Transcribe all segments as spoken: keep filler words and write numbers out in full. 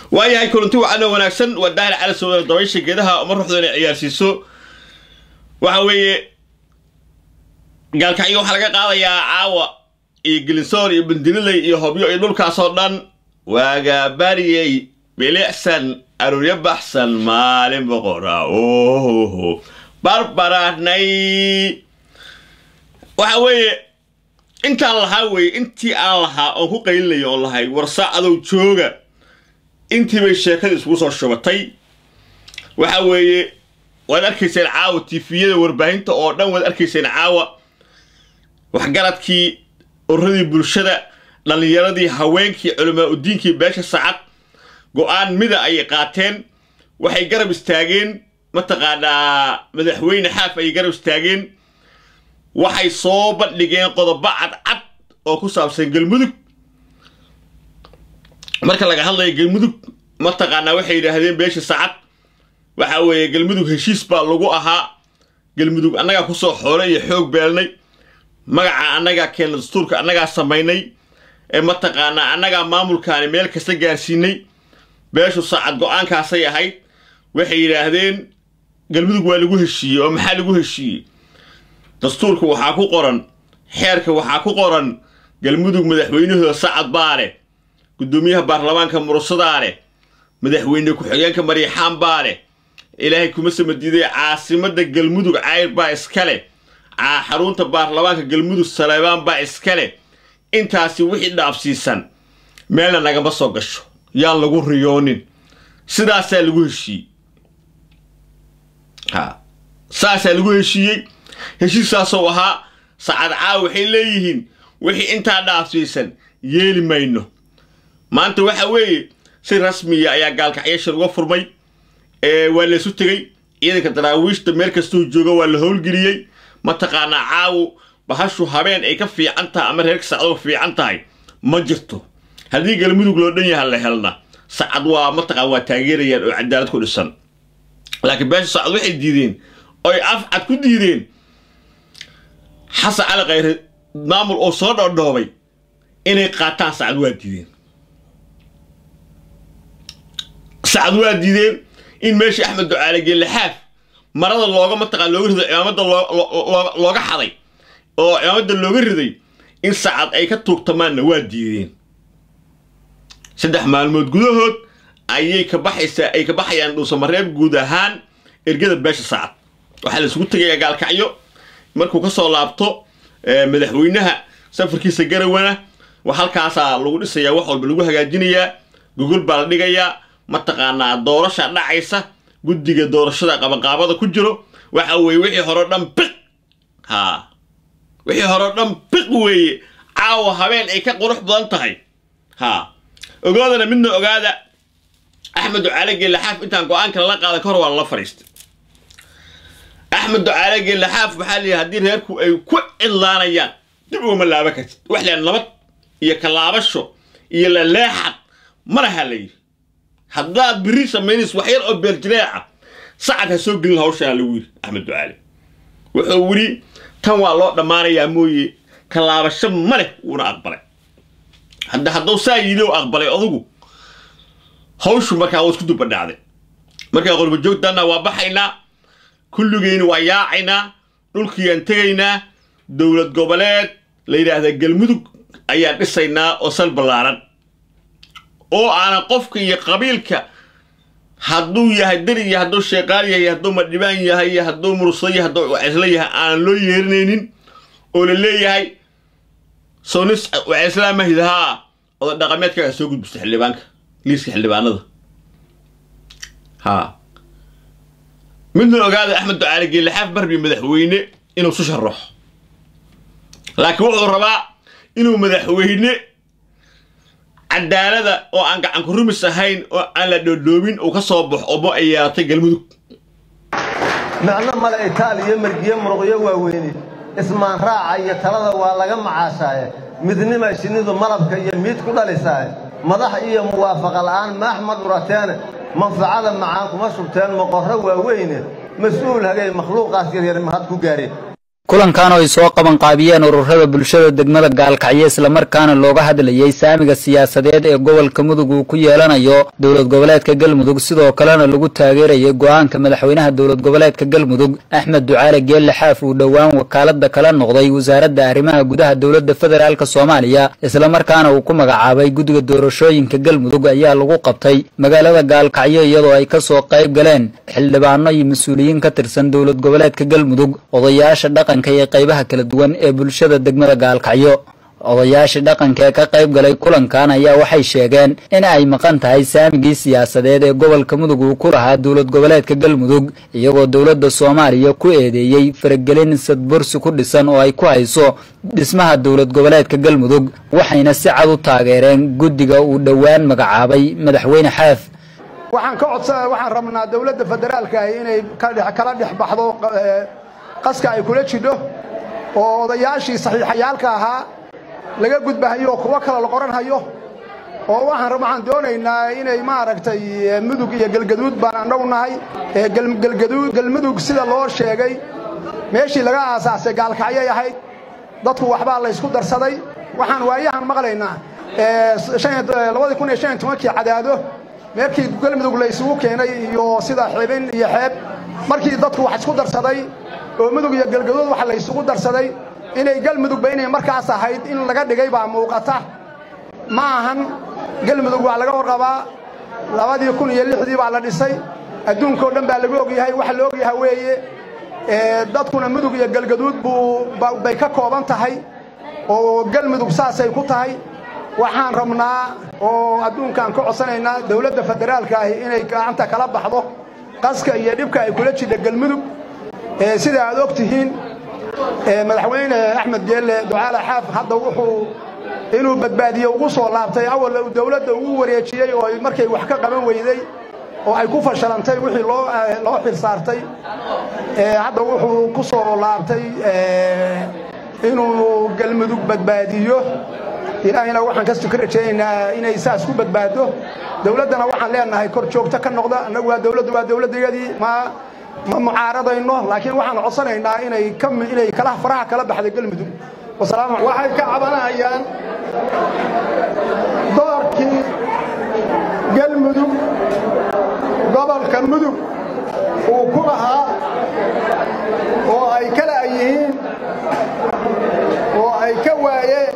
وياي كلنتو أنا وناكسن وداهر على سوى الضويش كده أمر حضن عيال سيسو وحوي قال كأيو حلقة قال يا عاوة يجلسون يبن دليل يهبيو يدل كاسودان وجابري بلحسن أرو يبحسن مالين بقرا أوه بربراني وحوي أنت الله هوي أنت الله أو قيل لي والله ورصع ذو تشوجا أنت بالشكل اسمه الشبطي وحوي والأركيس العاوة تفيد وربعين تقعدنا والأركيس العاوة وحجرتكي أوريدي بالشدة لأن يردي هوينكي علماء الدينكي باش الساعات قوان مدى أي قاتين وحي قرب استاجين متقانا مدحوين حاف أي قرب استاجين وحي صوبت لقين قضى بعد عد وكساب سنقل مدك مركا لقى هلا يقل مدك متقانا وحي لهذين باش الساعات وحاوي يقل مدك هشيس با لقو أها قل مدك أناقا كسو حولي حوق بيالني magaca anaga keen dastuurka anaga sameeynay ee ma taqaana anaga maamulkaani meel kasta gaarsiinay beeshu saacad go'aankaas ay ahayd waxay yiraahdeen galmudug waa lagu heshiiyay oo maxaa lagu heshiiyay dastuurka waxa ku qoran xeerka waxa ku qoran galmudug madaxweynuhu saacad baale gudoomiyaha baarlamaanka mursadaale madaxweyne ku xigeenka mariixaan baale ilaahay kuma samadiiday caasimada galmudug cayr baa iskale حرونت بارلمانك قلمودو السلايبان با اسكالي انتاسي وحي دابسيسان ميلا ناقا بسو قشو يان لغو ريونين سداسا لغو هشي ها ساسا لغو هشي هشي ساسو وها سعاد عاوحي ليهين وحي انتا دابسيسان يلي ماينو ما انتو وحا وي سي رسمي ايا قالك عيش لغو فرمي ايه ولا سوتغي ايدك دراويشتا ميركستو جوغا ولا هول قليي ما تقانا عاو بحشو هابين اي كفي عنتا امر هيك سعدو في عنتاي ما جرتو هذه قلمدو لو دنيا هلا هلنا سعد وا ما تقا وا تاغيريا او عدالad ku dhisan laakiin beesha sacad waxay diideen oo ay afcad ku diideen xasa ala qeyr maamul oo soo dhoodhoobay inay qaataan sacad waa diideen sacad waa diideen in meesha Axmed Ducaale geel laxaaf marada looga ma taqaan looga riday ciidamada looga xaday oo ciidamada looga riday in saacad ay ka tuugtamaan waa diideen saddex maalmood gudahood ayay ka baxaysaa ay ka baxayaan dhul Soomareeb guud ahaan ergada beesha saacad waxa la isugu tagay gaalkacyo markuu ka soo laabto madaxweynaha safarkiisa Garawana waxa halkaas lagu dhisayaa wax walba lagu hagaajinayaa Google baa la dhigayaa ma taqaanaa doorasho dhacaysa guddiga doorashada qabanqaabada ku jiro waxa weey wixii hore dhan biq ha wixii hore dhan biq weey caaw habeen ay ka qurux badan tahay ha ogaadana midna ogaada Axmed Ducaale geel laxaaf intaan go'aanka la qaaday kor waa la fariistay Axmed Ducaale geel laxaaf waxa la hadii reerku ay ku cilaanayaan dib uma laaba ka wax leen nabad iyo kalaabasho iyo la leexad mara halay haddaad biri sameeynis wax yar oo beerjileeca sacad ha soo gelin hawsha la wiir Axmed Ducaale wuxuu wiri tan waa loo dhamaanayaa mooyee kalaabasho male una aqbalay hadda hadduu saayidoo aqbalay adigu hawshu markaa uu isku dub dhacday markaa qolba joogtana waa baxaynaa kulligeena waa yaacaynaa dhulkiyaan tagaynaa dawlad goboleed la yiraahdo galmudug ayaa dhisaynaa oo sal balaaran oo ana qofka iyo qabiilka hadduu yahay dal iyo hadduu sheeqaal yahay hadduu madhibaan yahay hadduu mursad yahay hadduu isla yahay aan loo yeerinaynin oo la leeyahay soonis waa islaam hidaha oo dhaqameedka soo gudbistay xildhibaanka liiska xildhibaanada ha midna ogaada Axmed Ducaale geel laxaaf barbi madaxweyne inuu soo sharaxo laakiin wuxuu rabaa inuu madaxweyne cadaalada oo aan gacan ku rumis ahayn oo aan la dhoodhoobin oo ka soo baxo oo ay yaatay galmudug macna mala Itaaliya margiye muruqyo waaweyn ismaan raacay talada waa laga macaashay midnimo shinidu malabka iyo mid ku dhalisay madax iyo muwaafaqa la'aan ma Axmed Murataan manfaacada macaan kuma shubteen maqorro waaweyn mas'uul hagay makhluuqaas yar yar mahad ku gaaray kulankan oo ay soo qaban qaabiyeen ururada bulshada degmada Gaalkacyo isla markaana looga hadlayay saamiga siyaasadeed ee gobolka Mudug uu ku yeelanayo dawlad goboleedka Galmudug sidoo kalena lagu taageerayo go'aanka madaxweynaha dawlad goboleedka Galmudug Axmed Ducaale Geelle Xaaf uu dhawaan wakaalada kala noqday wasaaradda arrimaha gudaha dawladda federaalka Soomaaliya isla markaana uu ku magacaabay guddiga doorashooyinka Galmudug ayaa lagu qabtay magaalada Gaalkacyo iyadoo ay ka soo qayb galeen xildhibaano iyo mas'uuliyiin ka tirsan dawlad goboleedka Galmudug odayaasha dhaqan ee qaybaha kala duwan ee bulshada degmada Gaalkacyo odayaasha dhaqanka ee ka qayb galay kulankan ayaa waxay sheegeen in ay maqan tahay saamigii siyaasadeed ee gobolka Mudug uu ku lahaa dawlad goboleedka Galmudug iyagoo dawladda Soomaaliya ku eedeeyay faragelin sadbursi ku dhisan oo ay ku hayso dhismaha dawlad goboleedka Galmudug waxayna si cad u taageereen guddiga uu dhawaan magacaabay madaxweyne Xaaf waxaan ka codsan waxaan rabnaa dawladda federaalka inay kala dhex baxdo qaska ay kula jidho oo odayaashii saxiixayaalka ahaa laga gudbahayo kuwa kala la qoran hayo oo waxaan rabaan doonaynaa inay ma aragtay Mudug iyo Galgaduud baan annagnahay ee Galgaduud Galmudug sida loo sheegay meeshii laga aasaasay Gaalkacyo yahay dadku waxba la isku darsaday waxaan waayahan maqlaynaa ee labada kun iyo shan iyo toban cadaado markii Galmudug la isugu keenay iyo sida xibin iyo xeeb markii dadku wax isku darsaday oo Mudug iyo Galgaduud waxa la isugu darsaday inay Galmudug baynay markaas ahayd in laga dhigay baa muuqata ma ahan Galmudug waa laga warqabaa labadii kun iyo lixdii baa la dhisay adduunka oo dhan baa lagu og yahay waxa loo og yahay weeye ee dadkuna Mudug iyo Galgaduud buu bay ka kooban tahay oo Galmudug saasay ku tahay waxaan rabnaa oo adduunkan ka codsanaynaa dawladda federaalka ah inay gacanta kala baxdo qaska iyo dhibka ay kula jidha Galmudug ee sida aad ogtihiin ee madaxweyne Axmed Geelle Ducaale Xaaf hadda wuxuu inuu badbaadiyo ugu soo laabtay awal dawladda ugu wareejiyay oo markay wax ka qaban weyday oo ay ku fashilantay wixii loo loo xilsaartay ee hadda wuxuu ku soo laabtay ee inuu Galmudug badbaadiyo ilaahina waxaan ka sukrajeynaa inay saas ku badbaado dawladdana waxaan leenahay kor joogta ka noqda anagu waa dawladdu waa dawladdeedii ma ma mucaaradayno laakiin waxaan codsanaynaa inay kam inay kala faraha kala baxdo Galmudug wasalaam waxay ka cabanayaan doorkii Galmudug gobolka Mudug uu ku lahaa oo ay kala yihiin oo ay ka waayeen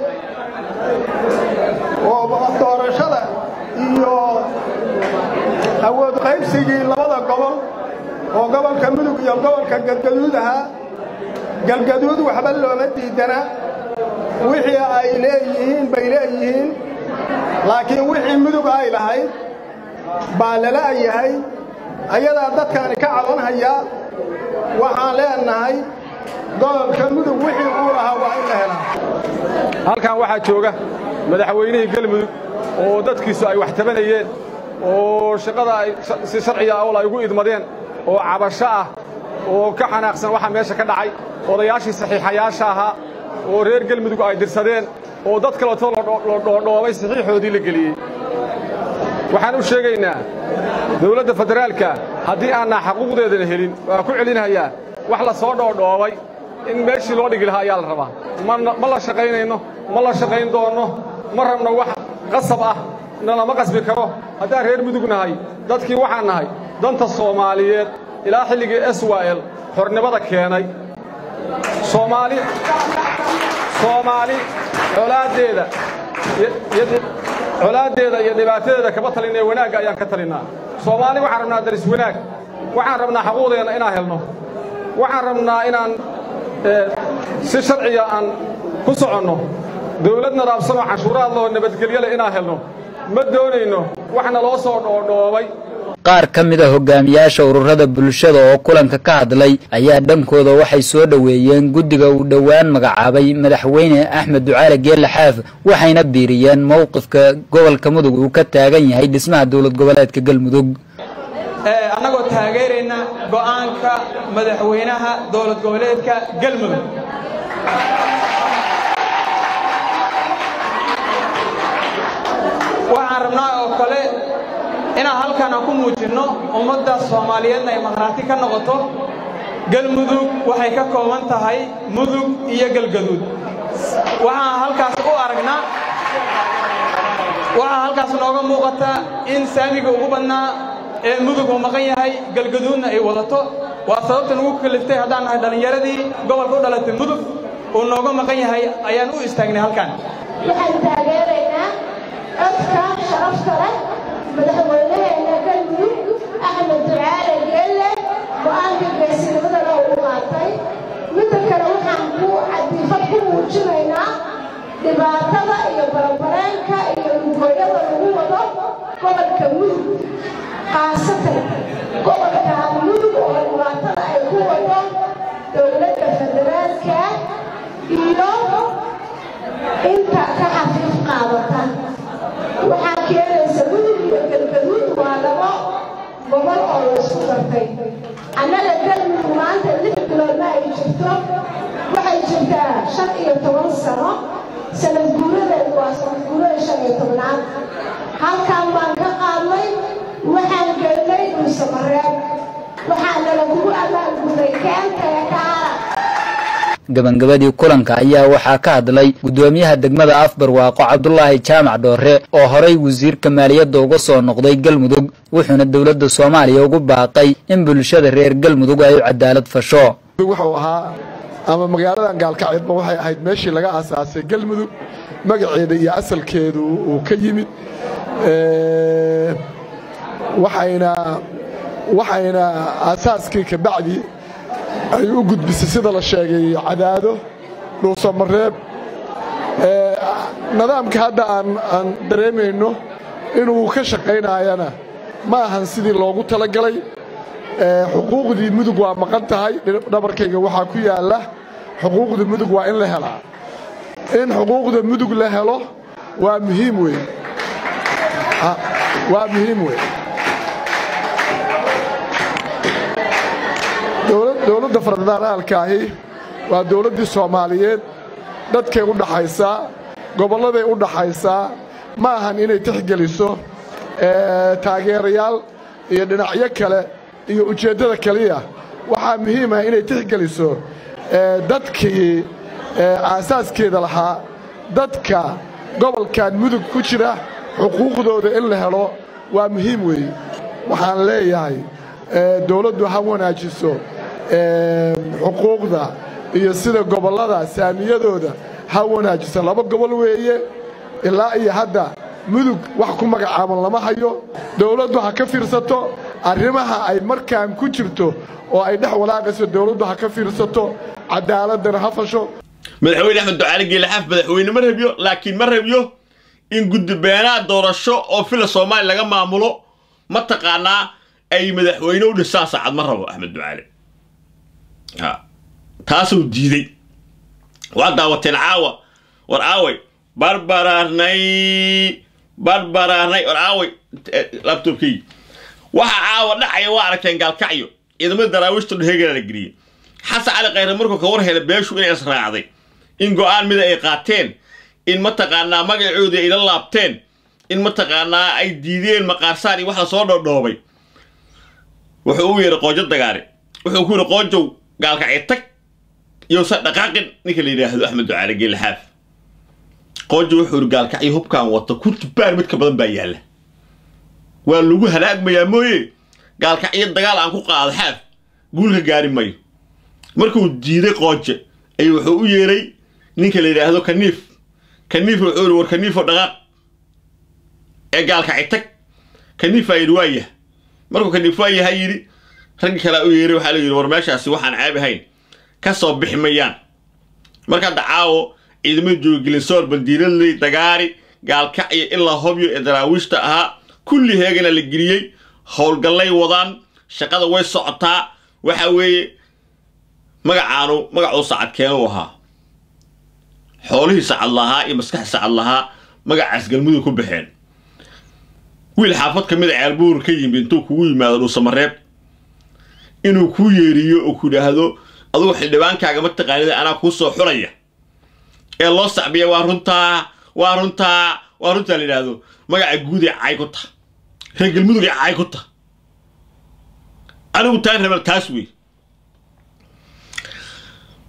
oo doorashada iyo awood qaybsigii labada gobol oo gobolka Mudug iyo gobolka Galgaduud ahaa Galgaduud waxba looma diidana wixii ay leeyihiin bay leeyihiin laakiin wixii Mudug ay lahayd baa la leeyahay ayada dadkan ka cabanaya waxaan leenahay gobolka Mudug wixii uu lahaa waa in la helaa halkan waxa jooga madaxweynihii Galmudug oo dadkiisu ay wax tabanayeen oo shaqada ay si sharci ah oo ay ugu idmadeen oo cabasho ah oo ka xanaaqsan waxa meesha ka dhacay odayaashii saxiixayaasha ahaa oo reer Galmudug ay dirsadeen oo dad kale oo dhoodhoobay saxiixoodii la geliyay waxaan u sheegaynaa dawladda federaalka haddii aan xaquuqdeeda helin waa ku celinayaa wax la soo dhoodhoobay in meeshii loo dhigi lahaa ayaa la rabaa ma la shaqaynayno ma la shaqayn doono ma rabno wax qasab ah nalama qasbi karo haddaan reer Mudug nahay dadkii waxaan nahay danta Soomaaliyeed ilaa xilligii S Y L xornimada keenay Soomaali Soomaali colaadeeda colaadeeda iyo dhibaatada kaba talinay wanaag ayaan ka talinaa Soomaali waxaan rabnaa daris wanaag waxaan rabnaa xaquuqdeena inaan helno waxaan rabnaa inaan si sharci ah aan ku soconno dawladna raabsan oo cashuuraad loo nabadgelyo leh inaan helno ma doonayno waxna loo soo dhoodhoobay qaar ka mid ah hogaamiyaasha ururada bulshada oo kulanka ka hadlay ayaa dhankooda waxay soo dhaweeyeen guddiga uu dhawaan magacaabay madaxweyne Axmed Ducaale Geelle Xaaf waxayna biiriyeen mowqifka gobolka Mudug uu ka taagan yahay dhismaha dawlad goboleedka Galmudug ee anagoo taageerayna go'aanka madaxweynaha dawlad goboleedka Galmudug waxaan rabnaa oo kale inaan halkan ku muujino ummadda Soomaaliyeed ay maqnaati ka noqoto galmudug waxay ka kooban tahay mudug iyo galgaduud waxaan halkaas u aragnaa waxaa halkaas nooga muuqata in saamiga ugu badnaa ee mudug uu maqan yahay galgaduudna ay wadato waa sababta nagu kaliftay haddaan nahay dhallinyaradii gobolka u dhalatay mudug uu nooga maqan yahay ayaan u istaagnay halkan waxaan taageeraynaa codka sharafta leh madaxweynaheena galmudug axmed ducaale geelle go'aanka geesinimadana uu qaatay midda kale waxaan ku cadiifad ku muujinaynaa dhibaatada iyo barabareenka iyo lugooyada lagu wado gobolka mudug khaasatan gobolka mudug oo dhibaatada ay ku wado dowladda federaalka iyo inta ka xafiif qaadata waxaa keenaysa mudug iyo galgaduud waa labo gobol oo la isku dartay annaga galmudug maanta lix bilood ma ay jirto waxay jirtaa shan iyo toban sano sanad guuradeedu waa sanad guurada shan iyo tobnaad halkan baan ka qaadnay waxaan gelnay dhuusamareeb waxaana lagugu abaalguday keenta ee kaara gabangabadii kulanka ayaa waxaa ka hadlay gudoomiyaha degmada Afbarwaaqo Cabdullaahi Jaamac Dhoore oo horay wasiirka maaliyadda uga soo noqday Galmudug wuxuuna dawladda Soomaaliya ugu baaqay in bulshada reer Galmudug ay u cadaalad fasho wuxuu ahaa ama magaaladan Gaalkacyo waxay ahayd meeshii laga aasaasay Galmudug magaceeda iyo asalkeedu uu ka yimid ee waxayna waxayna aasaaskii ka bacdi ay u gudbisay sida la sheegay cadaado dhuusamareeb ee nidaamka hadda aan aan dareemayno inuu ka shaqeynayana ma ahan sidii loogu talagalay ee xuquuqdii mudug waa maqan tahay dhabarkayga waxa ku yaala xuquuqda mudug waa in la helaa in xuquuqda mudug la helo waa muhiim weyn waa muhiim weyn dawladda federaalka ahi waa dawladdii Soomaaliyeed dadkay u dhaxaysa gobolladay u dhaxaysa ma ahan inay tixgeliso ee taageerayaal iyo dhinacyo kale iyo ujeedada kaliya waxa muhiim ah inay tixgeliso ee dadkii ee asaaskeeda lahaa dadka gobolkan mudug ku jira xuquuqdooda in la helo waa muhiim weey waxaan leeyahay ee dawladdu ha wanaajiso ee xuquuqda iyo sida gobollada saamiyadooda ha wanaajiso laba gobol weeye ilaa iyo hadda mudug wax ku magacaaban lama hayo dawladdu ha ka fiirsato arrimaha ay markaan ku jirto oo ay dhex walaaqayso dawladdu ha ka fiirsato cadaaladana ha fasho madaxweyne Axmed Ducaale Geelle Xaaf madaxweyne ma rabiyo laakiin ma rabiyo in gudbeenaa doorasho oo fila Soomaali laga maamulo ma taqaanaa ay madaxweyne u dhisaan saacad ma rabo Axmed Ducaale ha taasoo diiday waa daawateen caawa war aaway barbaraarnay barbaraarnay war aaway laptopkii waxa caawa dhacaya waa aragteen Gaalkacyo ciidamada daraawiishta dheegana la geliyay xasan cali qayre markuu ka war helay beeshu inay israacday in go'aan mid ay qaateen in ma taqaanaa magacooda ay la laabteen in ma taqaanaa ay diideen maqaarsaar iyo wax la soo dhoodhoobay wuxuu u yeeray qoojo dagaare wuxuu ku yiri qoojow Gaalkacyo tag iyo sa dhaqaaqin ninka la yiraahdo Axmed Ducaale Geelle Xaaf qoojo wuxuu Gaalkacyo hubkaan wata ku tibaar mid ka badan baa yaala waa lagu halaagmayaa mooye Gaalkacyo dagaal aan ku qaado Xaaf guulka gaari mayo markuu diiday qoojo ay wuxuu u yeeray ninka la yiraahdo Kaniif Kaniif wuxuu war Kaniif dhaqaaq ee Gaalkacyo tag Kaniif ay riwaaya markuu Kaniif ay yiri rag kale u yeeray waxa la yiri war meeshaasi waxaan caab ahayn ka soo bixi mayaan marka dacaawo ciidamada joogilin soor bandiiradley dagaari Gaalkacyo ilaa hobyo ee daraawiishta ahaa kulli heegana la geliyay howlgallay wadaan shaqada way socotaa waxa weeye magacaanu magacu saacad keen u ahaa xoolihii saacad lahaa iyo maskax saacad lahaa magacaas Galmudug ku baxeen wiil xaafad kamid ah Ceelbuur ka yimid intuu kugu yimaado Dhuusamareeb inuu ku yeeriyo oo ku dhaahdo adigu xildhibaankaaga ma taqaanida anaa ku soo xulaya ee loo sacbiyo waa runtaa waa runtaa waa runtaa la yiraahdo magaca guud ee ay ku ta reer Galmudug ay ku ta anigu taan rabal taas weey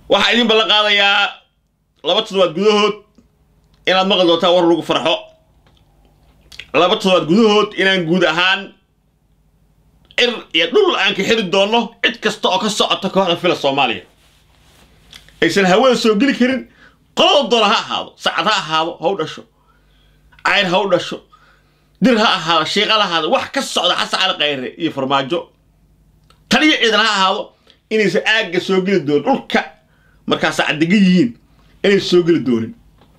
waxaa idin ballan qaadayaa laba toddobaad gudahood inaad maqli doontaan war lagu farxo laba toddobaad gudahood inaan guud ahaan cir iyo dhul aan ka xiri doono cid kasta oo ka socota kooxda fila Soomaaliya aysan hawada soo geli karin qolada doona ha ahaado sacad ha ahaado haw dhasho cayr haw dhasho dir ha ahaado sheeqa ha ahaado wax ka socda Xasan Cali Khayre iyo farmaajo taliya ciidan ha ahaado inaysan aaga soo geli doon dhulka markaas caddiga yihiin inay soo geli doonin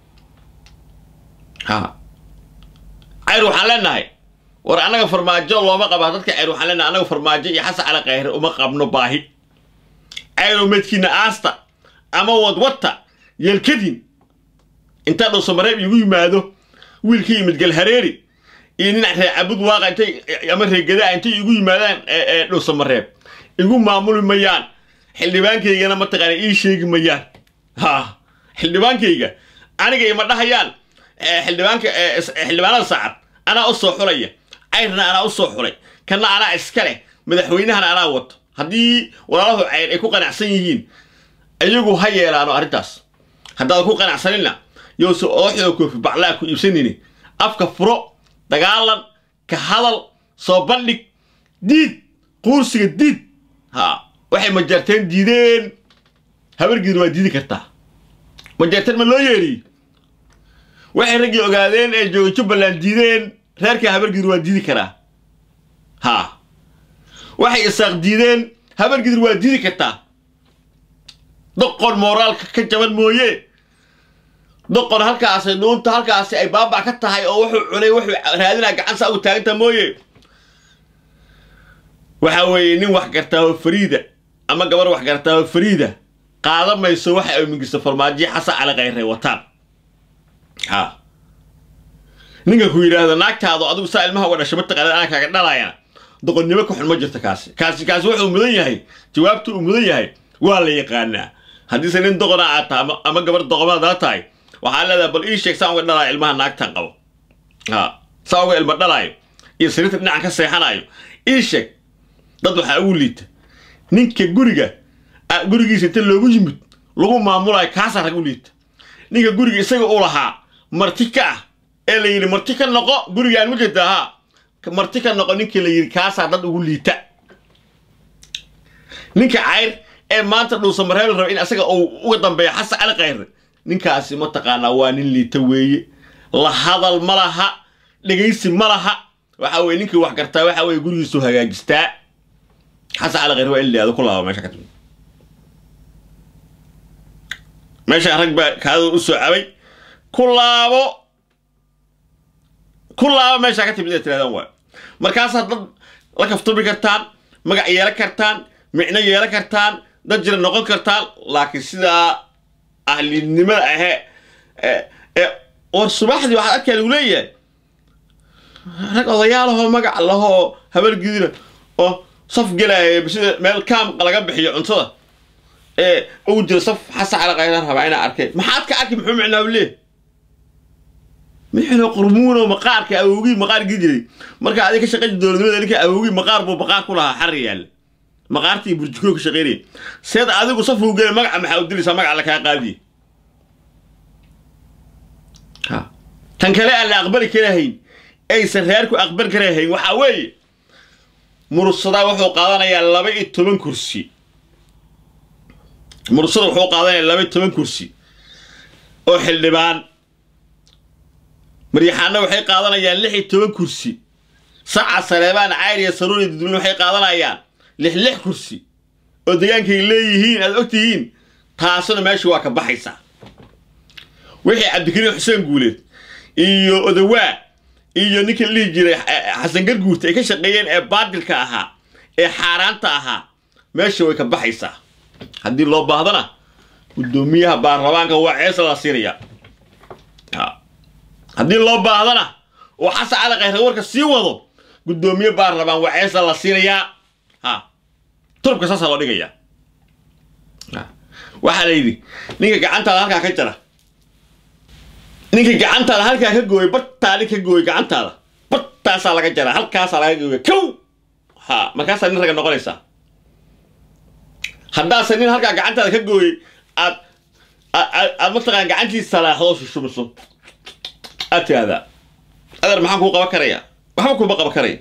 ha cayr waxaan leenahay war anaga farmaajo looma qaba dadka cayr waxaan leenahay anaga farmaajo iyo Xasan Cali Khayre uma qabno baahi cayr meedkiina aasta ama wad wata yelkadin inta dhow samareeb igu yimaado wiilkii yimid gal hareeri iyo nin reecabud waaqa intay ama reegada intay igu yimaadaan ee dhow samareeb igu maamuli mayaan xildhibaankayga ma taqaan ii sheegi mayaan ha xildhibaankayga aniga ima dhahayaan xildhibaanka xildhibaanada saacad ana u soo xulaya cayrna ana u soo xulay kana ana iska leh madaxweynahana ana wato hadii walaalahu cayr ay ku qanacsan yihiin ayagu ha yeelaano arintaas hadaa ku qanacsanina yoo soo ooxdo ku baclaa ku iibsanini afka furo dagaalan ka hadal soo bandhig diid qoorsiga diid ha waxay ma jarteen diideen habargiir waa diidi kartaa ma jarteen ma loo yeeri waxay rag ogaadeen ee jooga Jubbaland diideen reerka habargiir waa diidi karaa ha waxay isaaq diideen habargiir waa diidi kartaa doqon moraalka ka jaban mooye doqon halkaas ay doonta halkaas ay baaba ka tahay oo wuxuu cunay wuxuu raadina gacan saa u taaganta mooye waxa weeye nin wax gartaa oo Fariida ama gabar wax gartaa oo Fariida qaadamayso waxa ay mingista farmaajo Xasan Cali Khayre wataan ha ninka ku yiraahdo naagtaadu adigu saa ilmaha uga dhashay mataqaan aan kaaga dhalayana doqonnimo ku xun ma jirto kaasi kaasi kaasi wuxuu mudan yahay jawaabtu uu mudan yahay waa la yaqaanaa haddii sanin doqona aad tahay ama gabar doqomada tahay waxaa leedahay bal ii sheeg saan uga dhalay ilmaha naagtan qabo ha saa uga ilma dhalayo iyo sariirta dhinacan ka seexanayo ii sheeg dad waxa ugu liita ninka guriga gurigiisa inta loogu yimid lagu maamulayo kaasa rag u liita ninka guriga isaga u lahaa marti ka ah ee la yiri marti ka noqo gurigaan ma jeedaa marti ka noqo ninka la yiri kaasa dad ugu liita ninka cayr ee maanta dhow samareeb rabo in asaga uu uga dambeeyo Xasan Cali Khayre ninkaasi ma taqaana waa nin liita weeye la hadal malaha dhageysi malaha waxa weeye ninkii wax gartaa waxa weeye gurigiisu hagaajistaa Xasan Cali Khayre waa in leeyahay ku laabo meesha ka timid meesha rag ba kaado u soo cabay ku laabo ku laabo meesha ka timid tiradan waa markaas dad la kaftubi kartaan magac yeelan kartaan micna yeelan kartaan dad jira noqon kartaan laakiin sida ahlinimada ah ee oo subaxdii waxa arkay lagu leeyahay rag odayaalaha magac laho habar gidina oo saf galay bisida meel kaam laga bixiyo cuntada ee uu jiro saf Xasan Cali Khayre raba ina arkay maxaad ka arkay muxuu micnaa leey mixno qurmuun oo maqaarka awoogi maqaar gidiri marka adiga ka shaqeyn dowladnimada ninka awoogi maqaar buu baqaa ku lahaa xariyaal maqaartii burjiko ka shaqeynay seed adigu saf uu galay magac maxaa u dilaysaa magac la ka qaadi ha tan kale aan la aqbali karahayn ay sareerku aqbal karahayn waxa weeye mursada wuxuu qaadanayaa laba iyo toban kursi mursada wuxuu qaadanayaa laba iyo toban kursi oo xildhibaan maryaxana waxay qaadanayaan lix iyo toban kursi saca Saleebaan Cayr iyo Saruuri Dudulin waxay qaadanayaan lix lix kursi oo deegaankay leeyihiin aad ogtihiin taasuna meesha waa ka baxaysa wixii Cabdikariim Xuseen Guuleed iyo Odawaa iyo ninka lii jiray Xasan Garguurta ay ka shaqeeyeen ee baadilka ahaa ee xaaraanta ahaa meesha way ka baxaysa haddii loo baahdana gudoomiyaha baarlamaanka waa cees la siinayaa haddii loo baahdana oo Xasan Cali Khayre warka sii wado gudoomiye baarlamaan waa cees la siinayaa ha turubka saas loo dhigayaa waxa la yiri ninka gacantaada halka ka jira ninka gacantaada halka ka gooy bartaadi ka gooy gacantaada bartaas laga jira halkaas laga gooy kow ha markaas nin raga noqonaysa haddaas nin halka gacantaada ka gooy aad aad mataqaan gacantiisa salaaxdo shushubso ataada adar maxaan ku qaban karayaa waxba kuma qaban karay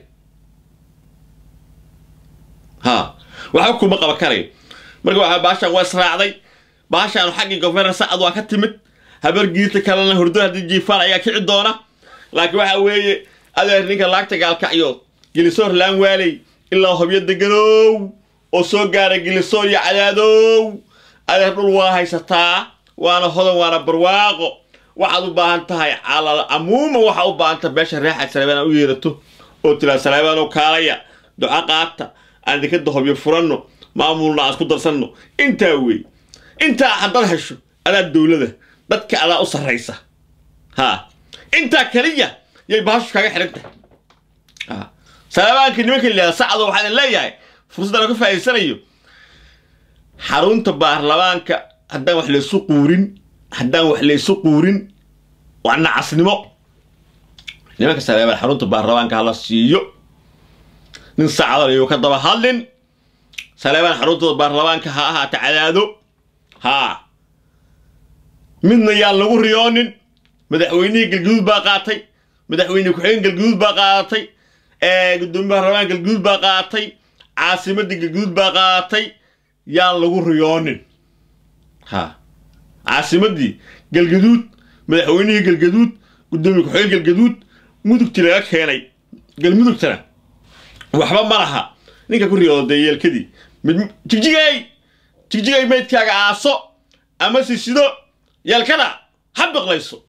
ha waxba kuma qaban karay marka waxa baashan waa israacday baashan xaqi governor saad waa ka timid habar giirta kalena hurdo hadii jiifaan ayaa kici doona laakiin waxa weeye adeer ninka laagta gaalkacyo gilisoor laan waalay ilaa hubyo deganow oo soo gaaray gilisoor iyo cadaadow adeer dhul waa haysataa waana hodan waana barwaaqo waxaad u baahan tahay calal amuuma waxa u baahan tahay beesha raaxad Saleebaan u yeerato oo tila Saleebaan oo kaalaya duca qaata aan dikada hubyo furanno maamulna isku darsanno inta weey inta hadal hesho ala dawladda dadka ala u sareysa ha inta kaliya yay baashu kaga xirantay ha Saleebaan nimanka ilaa saacado waxaan leeyahay fursad ka faa'iidsanayo xarunta baarlamaanka haddaan wax la isu quurin haddaan wax la isu quurin waana casnimo nimanka Saleebaan xarunta baarlamaanka hala siiyo nin saacado iyo ka daba hadlin Saleebaan xarunta baarlamaanka ha ahaata cadaado ha midna yaa lagu riyoonin madaxweynihii galguud baa qaatay madaxweyne ku-xigeen galguud baa qaatay ee gudoomiyaha baarlamaanka galguud baa qaatay caasimadda galguud baa qaatay yaa lagu riyoonin ha caasimadii galguud madaxweynihii galguud gudoomiyaha ku-xigeen galguud mudugti laga keenay galmudugtana waxba ma laha ninka ku riyooday yeelkadii jigjigay jigjigay meydkaaga aaso ama si sido yeelkada habaqlayso